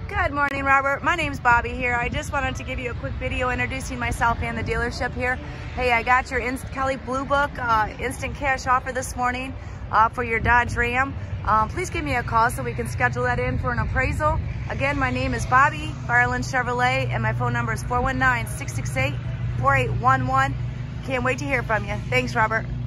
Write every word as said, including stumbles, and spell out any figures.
Good morning, Robert. My name's Bobby here. I just wanted to give you a quick video introducing myself and the dealership here. Hey, I got your Inst Kelley Blue Book uh, instant cash offer this morning uh, for your Dodge Ram. Um, please give me a call so we can schedule that in for an appraisal. Again, my name is Bobby, Fireland Chevrolet, and my phone number is four one nine, six six eight, four eight one one. Can't wait to hear from you. Thanks, Robert.